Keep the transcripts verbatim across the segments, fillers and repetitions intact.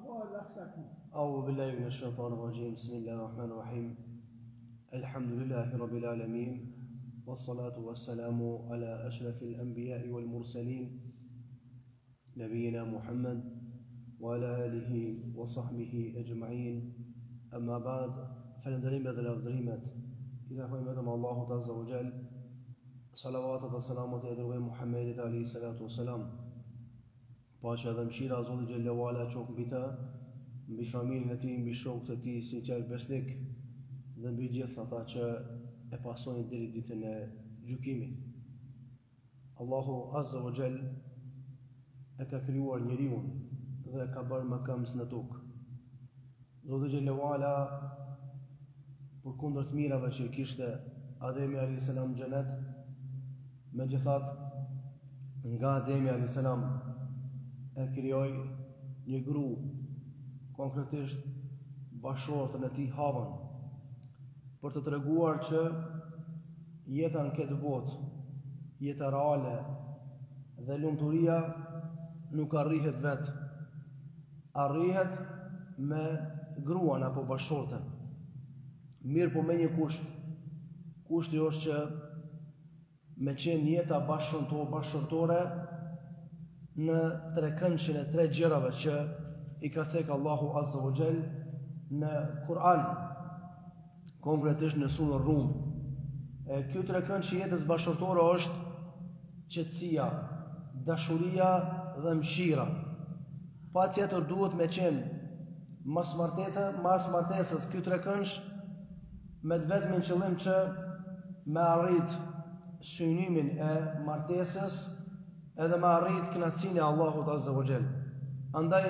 أعوذ بالله من الشيطان الرجيم. بسم الله الرحمن الرحيم. الحمد لله رب العالمين، والصلاة والسلام على أشرف الأنبياء والمرسلين نبينا محمد وعلى آله وصحبه أجمعين. أما بعد، فلندريم ذا الأفضليمات إذا فهمتم الله عز وجل صلوات والسلامات على محمد عليه الصلاة والسلام. Paqja dhe mëshira e Zotit xhallahu ala qoftë mbi të, mbi familjen e tij, mbi shokët e tij sinqert besnik dhe mbi gjithë ata që e pasojnë deri ditën e gjykimit. Allahu azza wa jall e ka krijuar njeriu dhe e ka bërë mëkëmës në tokë. Zoti xhallahu ala përkundër të mirave që kishte Ademi alayhis salam në xhenet, megjithatë nga Ademi alayhis salam e krijoi një gru, konkretisht bashortën e tij Havën, për të treguar që jeta në këtë botë, jeta reale dhe lumturia nuk arrihet vetë, arrihet me gruan apo bashortën. Mirë po me një kusht. Kushti është që me qenë jeta bashkëtorë në trekëndshin e tre gjërave që i ka thënë Allahu azza wa jall në Kur'an, konkretisht në surën Rum. E kjo trekëndsh i jetës bashkëtorë është qetësia, dashuria dhe mëshira. Patjetër duhet me qenë mas martete, mas martesës kjo trekëndsh me të vetmin qëllim që me arrit synimin e martesës edhe me arrit kënaqësinë e Allahut azza wa jall. Andaj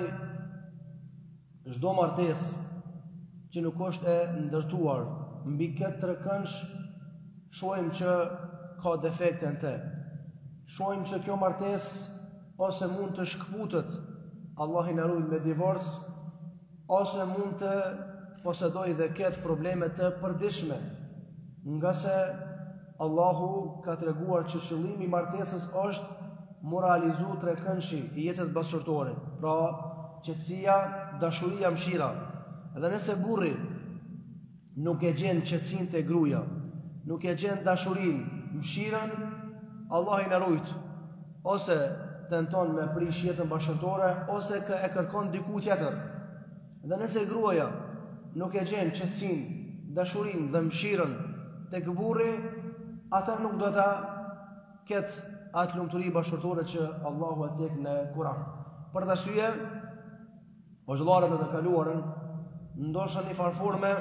çdo martesë që nuk është e ndërtuar mbi këtë trekëndsh, shohim që ka defekte në te. Shohim që kjo martesë ose mund të shkputet, Allah i na ruaj me divorc, ose mund të posedoj dhe ketë probleme të përditshme, nga se Allahu ka treguar që qëllimi i martesës është moralizu trekëndshi i jetës bashkëtorë, pra qetësia, dashuria, mëshira. Dhe nëse burri nuk e gjen qetësinë te gruaja, nuk e gjen dashurinë, mëshirën, Allah i na ruaj, ose tenton me prish jetën bashkëtorë, ose e kërkon diku tjetër. Dhe nëse gruaja nuk e gjen qetësinë, dashurinë dhe mëshirën tek burri, atë nuk do ta ketë atë lumturi bashkëtorë që Allahu e cek në Kur'an. Për të arsye, vëllezërët e të kaluarën, ndoshta në farforme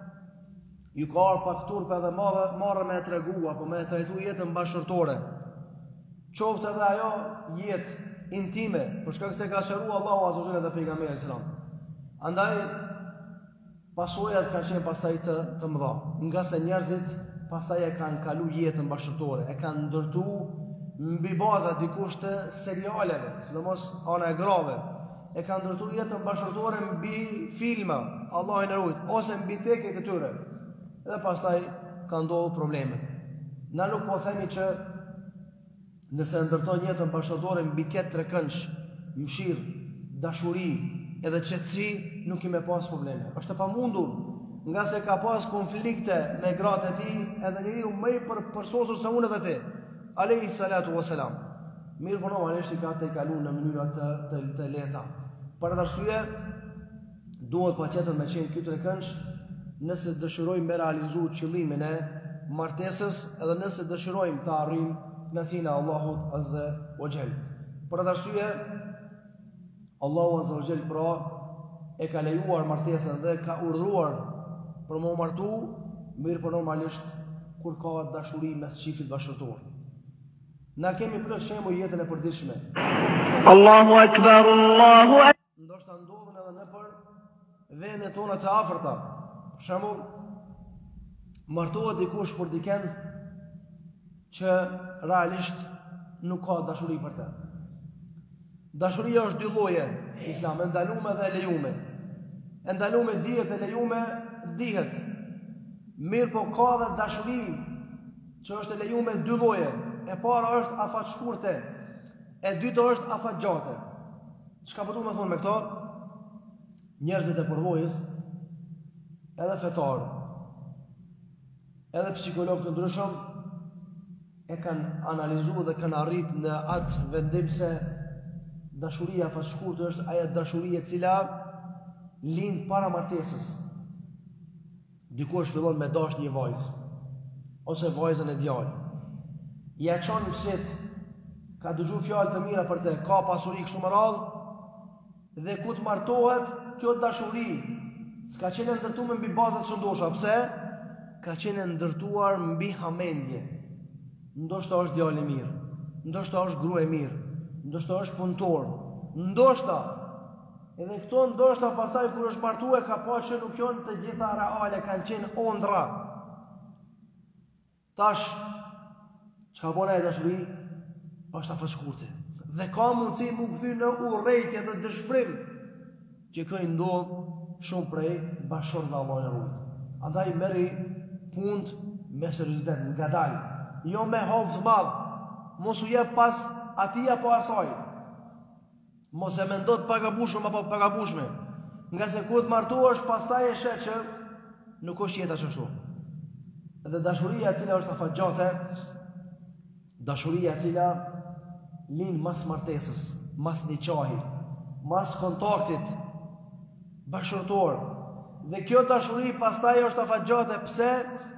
ju ka ardhur pak turpe edhe marrë me tregu apo me trajtu jetën bashkëtorë. Qoftë edhe ajo jetë intime, për shkak se ka shëruar Allahu azza wa jalla dhe pejgamberi sallallahu alajhi wasallam. Andaj pasojat kanë qenë pastaj të, të mëdha, nga se njerëzit pastaj e kanë kalu jetën bashkëtorë, e kanë ndërtu mbi baza dikush të serialeve, sidomos ana e grave, e kanë ndërtu jetën bashkëtorë mbi filma, Allah i na ruaj, ose mbi tekët e tyre. Dhe pastaj kanë ndodhur problemet. Na nuk po themi që nëse ndërton jetën bashkëtorë mbi këtë trekëndsh, mëshirë, dashuri edhe qetësi, nuk i me pas probleme. Është e pamundur, nga se ka pas konflikte me gratë e tij, edhe njeriu më i përpërsosur se unë edhe ti, alayhi salatu wassalam. Mirë po normalisht i ka të kalu në mënyra të, të, të lehta. Për atë arsye, duhet patjetër me qenë ky trekëndsh nëse dëshirojmë me realizu qëllimin e martesës, edhe nëse dëshirojmë të arrijmë kënaqësinë e Allahut azza wa jall. Për atë arsye, Allahu azza wa jall pra e ka lejuar martesën dhe ka urdhëruar për më martu, mirë po normalisht kur ka dashuri mes çiftit bashkëtor. Na kemi plot shembuj jetën e përditshme. Allahu akbar, Allahu akbar. Ndoshta ndodhen edhe në për vendet tona të afërta. Për shembull, martohet dikush për dikën që realisht nuk ka dashuri për të. Dashuria është dy lloje, Islam, e ndaluar dhe e lejuar. E ndaluar dihet, e lejuar dihet. Mirë po ka dhe dashuri që është e lejuar dy lloje. E para është afat shkurte, e dyta është afat gjate. Çka po do të thonë me këto? njerëzit e përvojës, edhe fetar, edhe psikologë të ndryshëm, e kanë analizuar dhe kanë arrit në atë vendim se dashuria fashkurtë është ajo dashuria e cila lind para martesës. Dikush fillon me dash një vajzë ose vajzën e djalit. Ja çon mësit, ka dëgjuar fjalë të mira për të, ka pasuri kështu më radhë dhe ku të martohet, kjo dashuri s'ka qenë ndërtuar mbi baza të shëndosha. Pse? Ka qenë ndërtuar mbi hamendje. Ndoshta është djalë i mirë, ndoshta është grua e mirë, ndoshta është punëtor, ndoshta edhe këto ndoshta pastaj kur është martuar ka pa që nuk janë të gjitha reale, kanë qenë ondra. Tash çka bën ai dashuri është afashkurte. Dhe ka mundësi mu kthy në urrëtie dhe dëshpërim që kjo i ndodh shumë prej bashkëshortëve Allahu na ruaj. Andaj merri punë me seriozitet, ngadal, jo me hovë të madh. Mos u jep pas atij apo asaj. Mos e mendo të pagabushëm apo pagabushme. Nga se ku të martohesh pastaj e sheh që nuk është jeta ashtu. Dhe dashuria e cila është afatgjate, dashuria e cila lind mas martesës, mas niqahit, mas kontaktit bashkëtorë. Dhe kjo dashuri pastaj është afatgjate. Pse?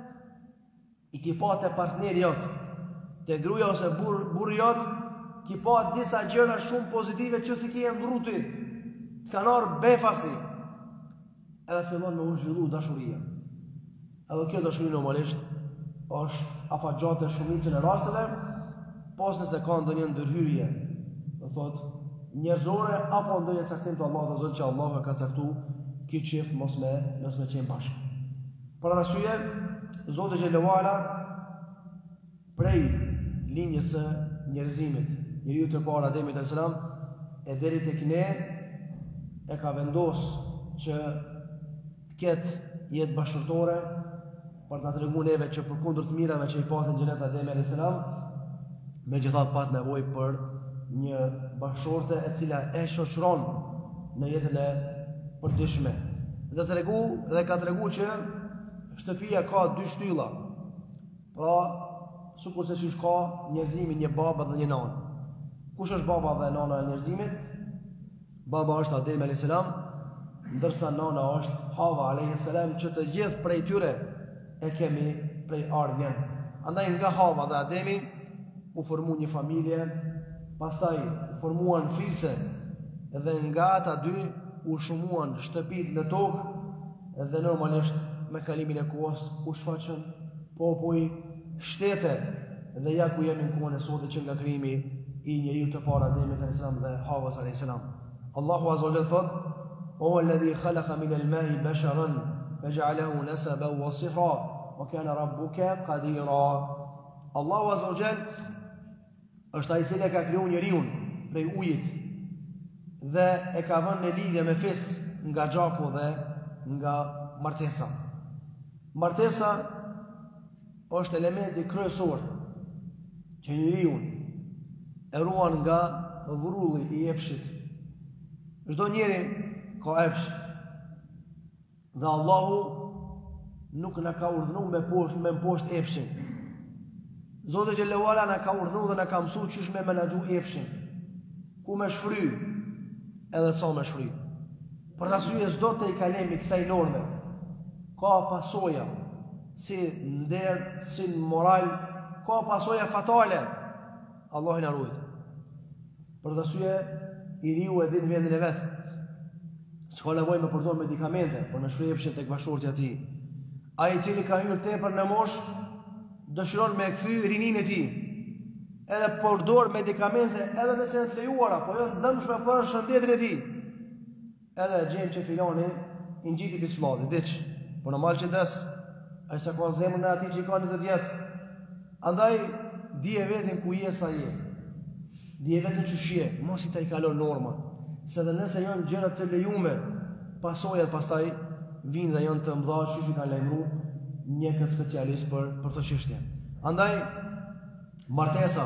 I ki pa të partneri jot, të gruaja ose burr, burri jot, ki pa disa gjëra shumë pozitive që si ki e ndruti, të kanë orë befasi, edhe fillon me u zhvillu dashuria. Edhe kjo dashuri normalisht është afatgjate shumicën e rasteve, pas nëse ka ndonjë ndërhyrje, do thot njerëzore apo ndonjë caktim të Allahut azza që Allahu e ka caktuar këtë çift mos me mos me qenë bashkë. Për arsye, Zoti xhallahu ala prej linjës së njerëzimit, njeriu të parë Ademi alayhis salam e deri tek ne e ka vendosur që të ketë jetë bashkëtorë për ta treguar neve që përkundër të mirave që i patën xhenet Ademi alayhis salam, megjithatë pat nevojë për një bashkëshorte e cila e shoqëron në jetën e përditshme. Dhe tregu dhe ka treguar që shtëpia ka dy shtylla. Pra, sikur se çish ka njerëzimi një baba dhe një nanë. Kush është baba dhe nana e njerëzimit? Baba është Ademi alayhis salam, ndërsa nana është Hava alayhis salam, që të gjithë prej tyre e kemi prej ardhjen. Andaj nga Hava dhe Ademi u formu një familje, pastaj u formuan fise, dhe nga ata dy u shumuan shtëpit në tokë, dhe normalisht me kalimin e kohës u shfaqën popull, shtete, dhe ja ku jemi në kohën e sotit që nga krijimi i njeriu të parë Ademit alayhis salam dhe Havas alayhis salam. Allahu azza wa jalla thot: "O alladhi khalaqa min al-ma'i basharan faj'alahu nasaban wa sihra wa kana rabbuka qadira." Allahu azza wa jalla është ai i cili ka krijuar njeriu prej ujit dhe e ka vënë në lidhje me fis nga gjaku dhe nga martesa. Martesa është elementi kryesor që njeriu e ruan nga vrulli i epshit. Çdo njeri ka epsh. Dhe Allahu nuk na ka urdhëruar me poshtë me poshtë epshin. Zoti xhallahu ala na ka urdhëruar dhe na ka mësuar çish me menaxhu epshin. Ku me shfry edhe sa me shfry. Për arsye çdo të i kalemi kësaj norme ka pasoja si nder, si moral, ka pasoja fatale. Allah na ruaj. Për arsye i riu e din vendin e vet. S'ka nevojë me përdor medikamente për me shfry epshin tek bashkëshorti i tij. Ai i cili ka hyrë tepër në moshë dëshiron me kthy rininë e tij. Edhe përdor medikamente edhe nëse janë të lejuara, po janë dëmshme për shëndetin e tij. Edhe gjem që filoni i ngjiti bisflladin, diç, po normal që des, ai sa ka zemrën e atij që ka njëzet vjet. Andaj dije vetin ku je sa je. Dije vetin që shije, mos i ta i kalon norma, se dhe nëse janë gjëra të lejuara, pasojat pastaj vinë dhe janë të mëdha, që që kanë lajmëruar një specialist për për këtë çështje. Andaj martesa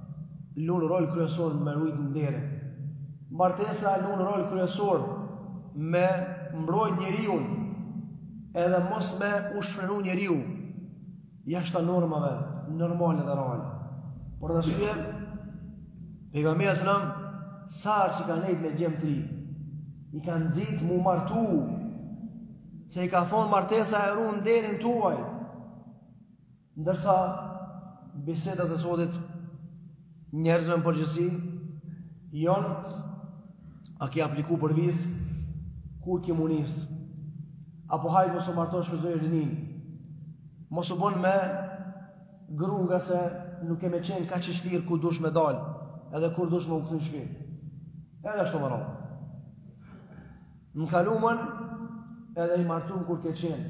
lun rol kryesor me rujt ndere. Martesa lun rol kryesor me mbrojt njeriu, edhe mos me u shfrenu njeriu jashtë normave normale dhe reale. Por arsye, pejgamberi sallallahu alajhi wasallam sa që kanë nejt me gjem të ri, i kanë nxit mu martu, se i ka thonë martesa e ruan derin tuaj. Ndërsa bisedat e sotit njerëzve në përgjithësi janë a ki apliku për vizë, kur ki munis, apo hajtë mos u martosh me zojë rinin, mos u bon me gru nga se nuk e me qenë ka që shpirë ku dush me dal, edhe kur dush me u këtën shpirë. Edhe ashtu më rallë. Në kalumën edhe i martum kur ke qenë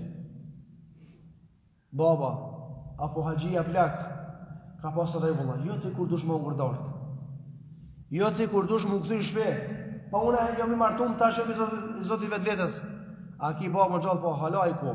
baba, apo haxhia plak, ka pasë rregulla, jo ti kur dush me u vërdartë, jo ti kur dush me u këtën shpirë, pa une jam i martum tash jam i zoti vetë vetës. A ki baba më gjallë, po hala i ko.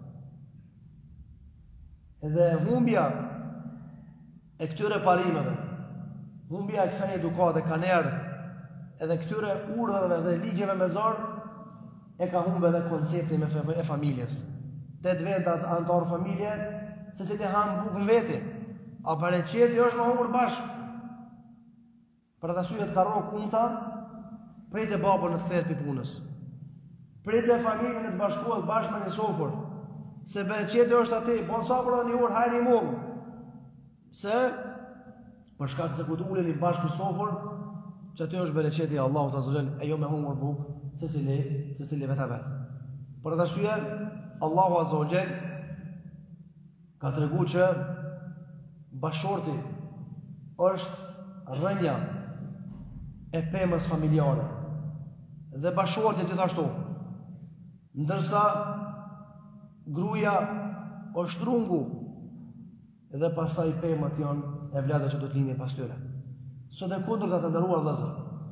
Edhe humbja e këtyre parimeve, humbja e kësaj edukate kanë erë, edhe këtyre urdhave dhe ligjeve me zorë, e ka humbë edhe konceptin e familjes. Të të vetë atë antarë familje, se si të hanë bukën veti, a për e qeti është më humbër bashkë. Për atë arsye të ka rrokë kunta, prit e babën në të kthehet për punës. Prit e familjen në të bashkohet bashkë me një sofër. Se bereqeti është ati, bon sapër dhe një orë, hajnë i murë. Se, për shkak se këtë ullin i bashkë në sofër, që aty është bereqeti Allahu të zëgjën, e jo me hungër bukë, se si li, se si li vetë a vetë. Për atë arsye, Allahu Azza wa Jall ka të regu që bashorti është rënja e pemës familjare dhe bashorti gjithashtu, ndërsa gruaja është trungu dhe pastaj pemët janë e vladë që do të lindin pas tyre. Sot e kundërta të nderuar vëllezër,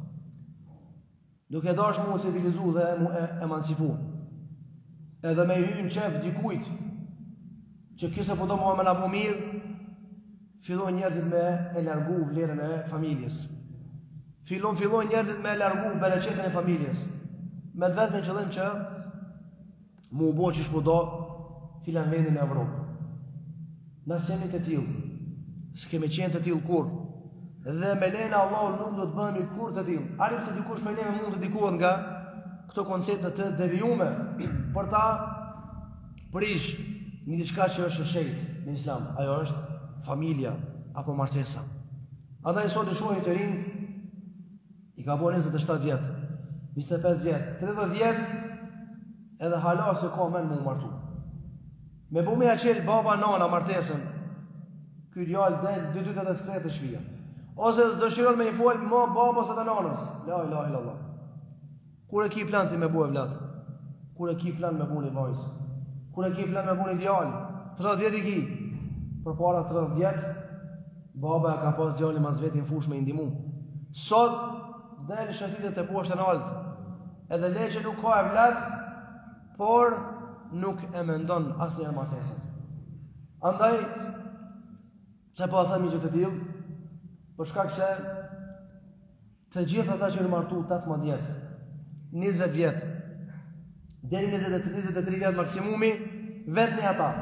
duke dash mu civilizu dhe mu e emancipu, edhe me i hynë qef dikujt që kise po do mua me na bu mirë, fillon njerëzit me e largu vlerën e familjes. Fillon fillon njerëzit me e largu bereqetin e familjes, me të vetëm qëllim që mu bo që shpo do filan vendin e Evropë. Nësë jemi të tillë, s'kemi qenë të tillë kur, dhe me lena Allah nuk do të bëhemi kur të tillë. Arim se dikush me neve mund të dikohet nga këto koncepte të devijume për ta prish një diçka që është shejt në Islam. Ajo është familja apo martesa. Andaj sot i shohin të rinj, i ka bërë njëzet e shtatë vjetë, njëzet e pesë vjetë, tridhjetë vjetë, edhe hala se ka men mu martu. Me bu me a qelë baba nana martesën, ky djallë del dy dy të të skret të shpia. Ose së dëshiron me i folë ma babës e të nanës. La ilaha illallah. Kur e ki plan ti me bu e vlatë? Kur e ki plan me bu një vajzë? Kur e ki plan me bu një djallë? tridhjetë vjetë i ki. Për para tridhjetë vjetë, baba e ka pas djallë mas vetin fush me indimu. Sot, del shëtitet e poshtë në altë. Edhe le që nuk ka e vlatë, por nuk e mendon asë një martesën. Andaj, se po a themi që të tillë, për shkak se të gjithë ata që në martu tetëmbëdhjetë vjetë, njëzet vjetë, deri njëzet e tri vjetë maksimumi, vetë një ata.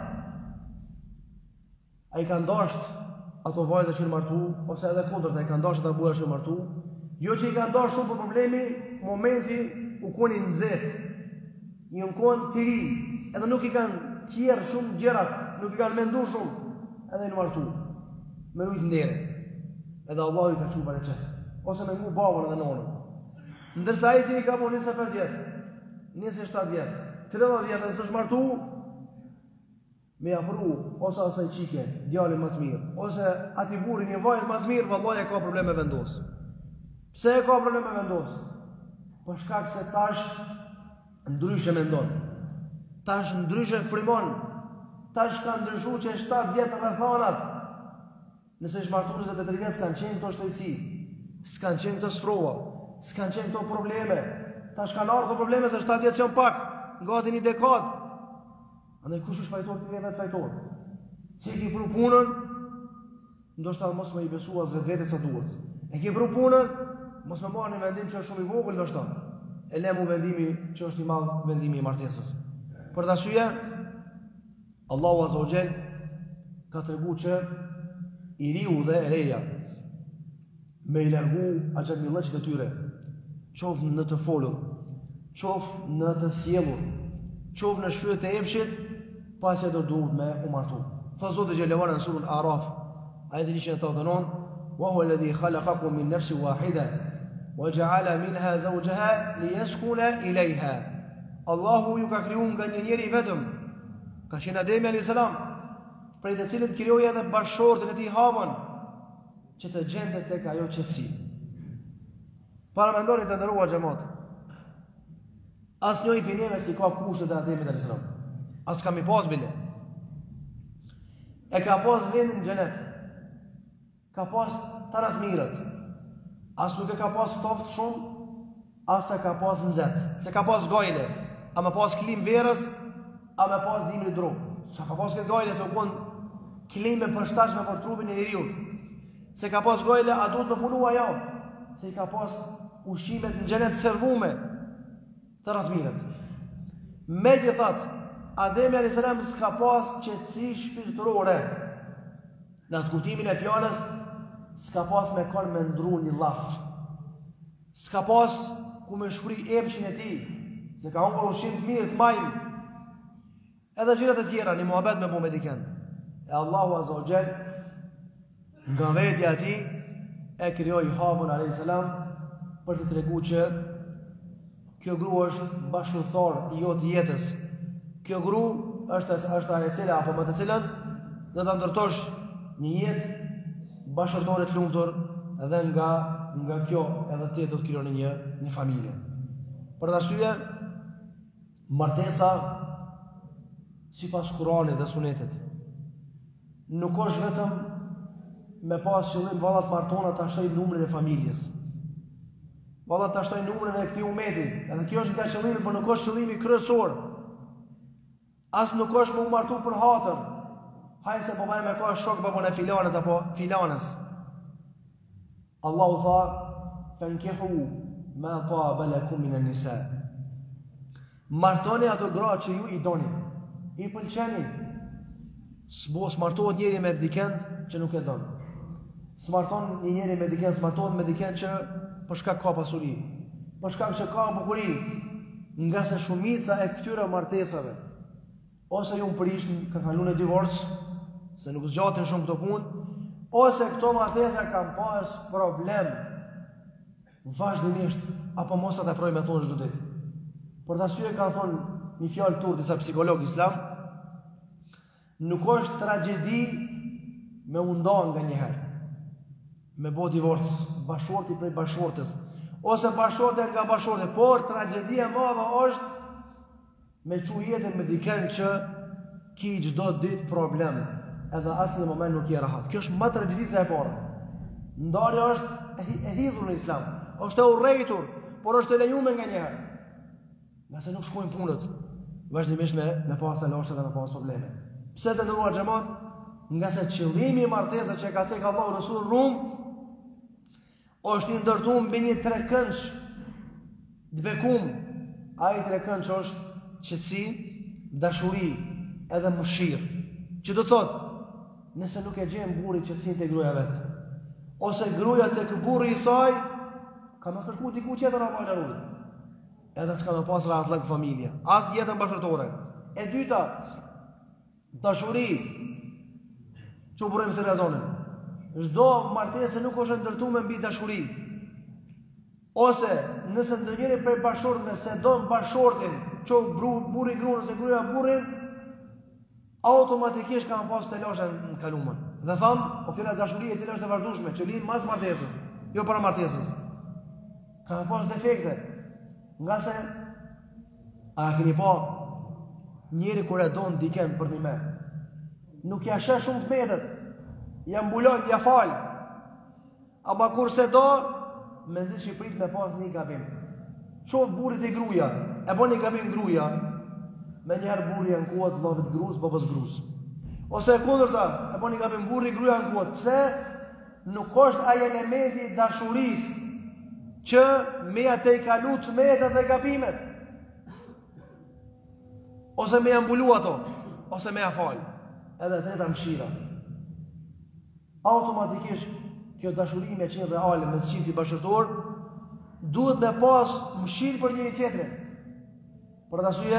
A i ka ndasht ato vajza që në martu, ose edhe kundërta i ka ndasht ata buja që në martu, jo që i ka ndasht shumë për problemi, momenti u koni nëzet, një në konë të ri, edhe nuk i kanë tjerë shumë gjerat, nuk i kanë mendu shumë, edhe i në martu, me rujtë ndere, edhe Allah i ka quba në qëtë, ose me ngu babën edhe nonën. Ndërsa i si i ka po njëzet e pesë vjetë, njëzet e shtatë vjetë, tridhjetë vjetë, dhe së shmartu, me apru, ose asaj qike, djallin më të mirë, ose ati burin një vajt më të mirë, vëllaj e ka probleme vendosë. Pse e ka probleme vendosë? Për shkak se tash ndryshe mendon, tash ndryshe frimon, tash ka ndryshu që në shtatë vjetë dhe thanat. Nëse i shmartu njëzet e tri vjetë, s'kan qenë këto shtajsi, s'kan qenë këto sprova, s'kan qenë këto probleme, tash kanë ardhur këto probleme se shtatë vjetë që janë pak, nga ati një dekadë. Andaj kush është fajtor të vetë fajtor? Si e ki pru punën, ndoshta mos me i besu as vetë vetë sa duhet. E ki pru punën, mos me marrë një vendim që është shumë i vogël ndoshta. e lemu vendimi që është i madh vendimi i martesës. Për të arsye, Allahu Azza wa Jall ka treguar që i riu dhe e reja me i largu axhamillëqit e tyre, qoftë në të folur, qoftë në të sjellur, qoftë në shfrytje të epshit, pasi do duhet me u martu. Tha Zoti xhelalu ala në surën Araf, ajeti njëqind e tetëdhjetë e nëntë, wa huwa alladhi khalaqakum min nafsin wahida wa ja'ala minha zawjaha liyaskuna ilayha. Allahu ju ka krijuar nga një njeri vetëm, ka qenë Ademi alayhis salam, prej të cilit krijoi edhe bashkëshorten e tij Havën, që të gjendet tek ajo qetësi. Para mendoni të ndëruar xhamat, asnjëri prej neve si ka kushtet e Ademit alayhis salam. As kam i pas bile. E ka pas vendin në xhenet. Ka pas të ratë mirët. As nuk e ka pas ftoft shumë, as e ka pas nxehtë. Se ka pas gojle, a me pas klim verës, a me pas dimri dru. Se ka pas këtë gojle, se u kon klime përshtatshme për trupin e njeriu. Se ka pas gojle, a duhet me punu ajo. Se i ka pas ushqimet në xhenet servume të ratë mirët. Megjithatë, Ademi alayhis salam s'ka pas qetësi shpirtërore. Në atë kuptimin e fjalës, s'ka pas me kon me ndru një llaf. S'ka pas ku me shfry epshin e tij, se ka hungur ushqim të mirë të majm. Edhe gjërat e tjera, një muhabet me bu me diken. E Allahu Azza wa Jall nga vetja e tij e krijoi Havën alayhis salam për të treguar që kjo grua është bashkëtor i jo të jetës. Kjo gru është është ajo e cila apo më të cilën do ta ndërtosh një jetë bashkëtorë të lumtur dhe nga nga kjo edhe ti do të krijoni një një familje. Për të arsye, martesa sipas Kuranit dhe Sunetit nuk është vetëm me pas qëllim valla të martona ta shtoj numrin e familjes. Valla ta shtoj numrin e këtij umeti. Edhe kjo është nga qëllimi, por nuk është qëllimi kryesor. As nuk është më u martu për hatër. Hajse po bëjmë me ka shok babon e filanet apo filanës. Allahu tha, fankihu ma taba lakum min an-nisa. Martoni ato gra që ju i doni, i pëlqeni. S'bos martohet njeri me dikend që nuk e don. S'marton një njeri me dikend, s'martohet me dikend që për shkak ka pasuri, për shkak që ka bukuri, nga se shumica e këtyre martesave ose ju më prishën, ka kalu në divorc, se nuk zgjatin shumë këto punë, ose këto martesa kanë pas problem vazhdimisht, apo mos ata proj me thonë çdo ditë. Për të arsye kanë thonë një fjalë tur disa psikologë islam, nuk është tragjedi me u nda nga një herë, me bo divorc, bashorti prej bashortës, ose bashorte nga bashorte, por tragjedia e madhe është me që jetën me diken që ki çdo ditë problem, edhe asë në moment nuk je rahat. Kjo është më tragjedisë e parë. Ndarja është e hidhur në islam, është e urrejtur, por është e lejuar nga njëherë. Nëse nuk shkojnë punët, vazhdimisht me me pas loshe dhe me pas probleme. Pse të ndëruar xhamat? Nga se qëllimi i martesës që ka thënë Allahu Rasul Rum është i ndërtuar mbi një trekëndsh të bekum. Ai trekëndsh është qetësi, dashuri edhe mëshirë. Që do thotë, nëse nuk e gjen burri qetësinë te gruaja vet, ose gruaja tek burri i saj, ka më kërku diku tjetër apo e rrugë. Edhe s'ka më pas rahat lëk familja, as jetën bashkëtorë. E dyta, dashuri. Çu burrim të razonin. Çdo martesë nuk është ndërtuar mbi dashuri. Ose nëse ndonjëri prej bashortëve se don bashortin, çu burri gruan ose gruaja burrin, automatikisht kanë pas të loshe në kalumen. Dhe thamë, o fjera dashurie e cilë është e vazhdueshme, që linë mas martesës, jo para martesës. Kanë pas defekte. Nga se, a e keni pa, njeri kur e donë diken për një me, nuk ja shë shumë fmetet, ja mbulon, ja falë. Ama kur se do, me zi që i prit me pas një gabim. Qovë burit e gruja, e bo një gabim gruja, me njëherë burri janë kuat vllavit gruz, babës gruz. Ose e kundërta, e po një gabim burri gruaja në kuat. Pse? Nuk është ai elementi i dashurisë që me atë i kalu të metat dhe gabimet, ose me ambulu ato, ose me afal. Edhe treta mëshira. Automatikisht kjo dashuri me qenë reale me çifti bashkëtor duhet me pas mëshirë për njëri tjetrin. Për atë arsye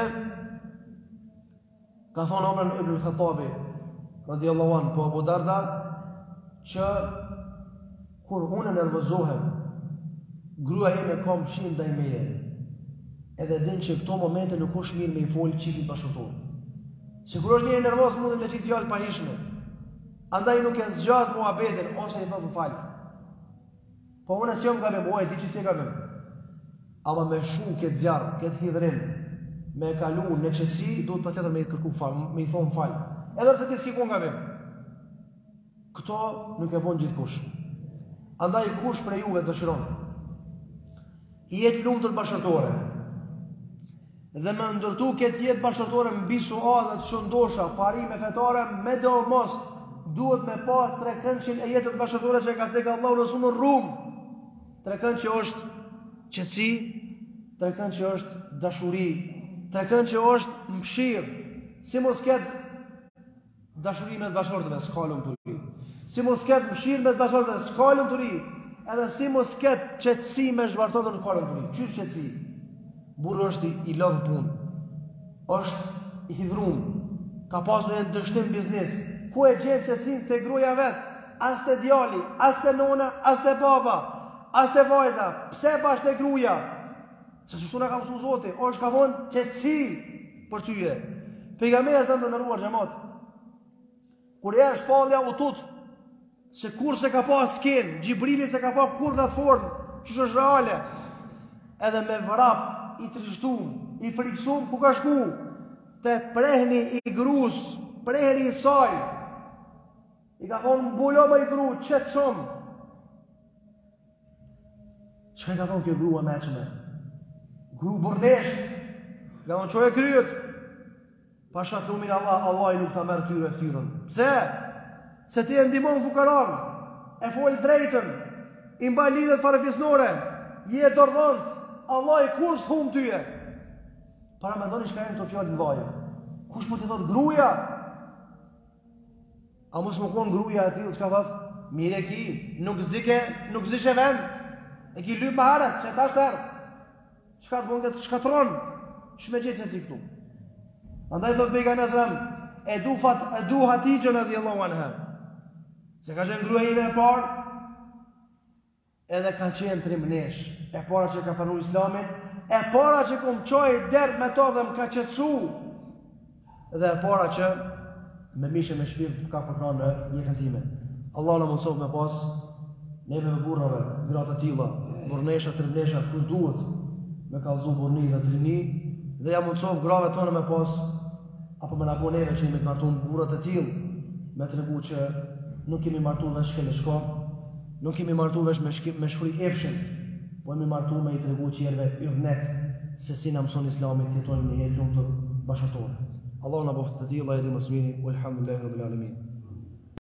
ka thonë Omar ibn al-Khattabi radiallahu anhu po Abu Darda që kur unë nervozohem, gruaja ime ka mëshirë ndaj meje. Edhe din që këto momente nuk është mirë me i folë çiftit bashkëtor. Se kur është njëri nervoz mundet me qitë fjalë pahishme. Andaj nuk e zgjat muhabetin ose i thot më fal. Po unë s'jam gabim, oj, di që si gabim. Ama me shu këtë zjarë, këtë hidhrim, me kalu në qëtësi, duhet pa tjetër me i kërku fal, me i thonë fal. Edhe se ti si ku gabim. Këto nuk e bon gjithë kush. Andaj kush për juve dëshiron. I jetë lumtur bashkëtorë. Dhe me ndërtu këtë jetë bashkëtorë mbi suazat shëndosha, parime fetare, me do mos, duhet me pas trekëndshën e jetës bashkëtorë që ka cekë Allahu në sunë rrumë. Trekënd që është qetësi, trekënd që është dashuri, trekënd që është mëshirë. Si mos ketë dashuri mes bashkëtorëve, s'ka lumturi. Si mos ketë mëshirë mes bashkëtorëve, s'ka lumturi. Edhe si mos ketë qetësi me zhvartotur, s'ka lumturi. Qysh qetësi? Burri është i lodhur punë, është i hidhrum, ka pasur një dështim biznes. Ku e gjen qetësinë te gruaja vet? As te djali, as te nona, as te baba, as te vajza. Pse bash te gruaja? Se çështu na ka mësuar Zoti, është ka vonë qetësi për tyje. Pejgamberi sa më ndëruar xhamat. Kur e shpallja u tut, se kur se ka pas sken, Xhibrili se ka pa kur në formë, ç'është është reale. Edhe me vrap i trishtum, i friksum, ku ka shku? Te prehni i grus, prehni i saj. I ka thonë, mbulo me i gru, qëtë shumë. Që ka thonë kjo grua me qëme? Gru burnesh. Ka thonë, që e kryet? Pasha të umin Allah, Allah i nuk ta merë tyre fyrën. Pse? Se ti e ndimon fukaran, e folë drejtën, i mba lidhet farefisnore, je dordhënës, Allah i kur së humë tyje. Para me ndoni shka e në të fjallë në dhajë. Kush po të thotë gruja? A mos më konë gruja e tilë, qka thotë? Mire ki, nuk zike, nuk zishe vend. E ki lypë më harët, që ta shterë. Qka të bëndet, shkatronë. Shme gjithë që si këtu. Andaj thotë bejka në zëmë, e du, fat, e du Hatijën e dhjallahu anha. Se ka qenë gruja ime e parë, edhe ka qenë trimnesh. E para që ka pranu Islamin, e para që ku më qoj dert me to dhe më ka qetësu, dhe e para që me mishe me shpirt ka përkra në jetën time. Allah në mundsof me pas neve me burrave, gratë të tilla, burnesha, trimnesha, kur duhet me kallzu burni dhe trini, dhe ja mundsof grave tona me pas, apo me na bo neve që jemi të martu në burrat e tillë, me tregu që nuk kemi martu veç shkele shko, nuk kemi martu veç me, me shfri efshin, po jemi martu me i tregu qjerve yrnek, se si na mëson Islami të jetojnë në jetë lumtur bashkëtorë. Allah na bëftë të tilla, e di mësmini, walhamdulillahi rabbil alamin.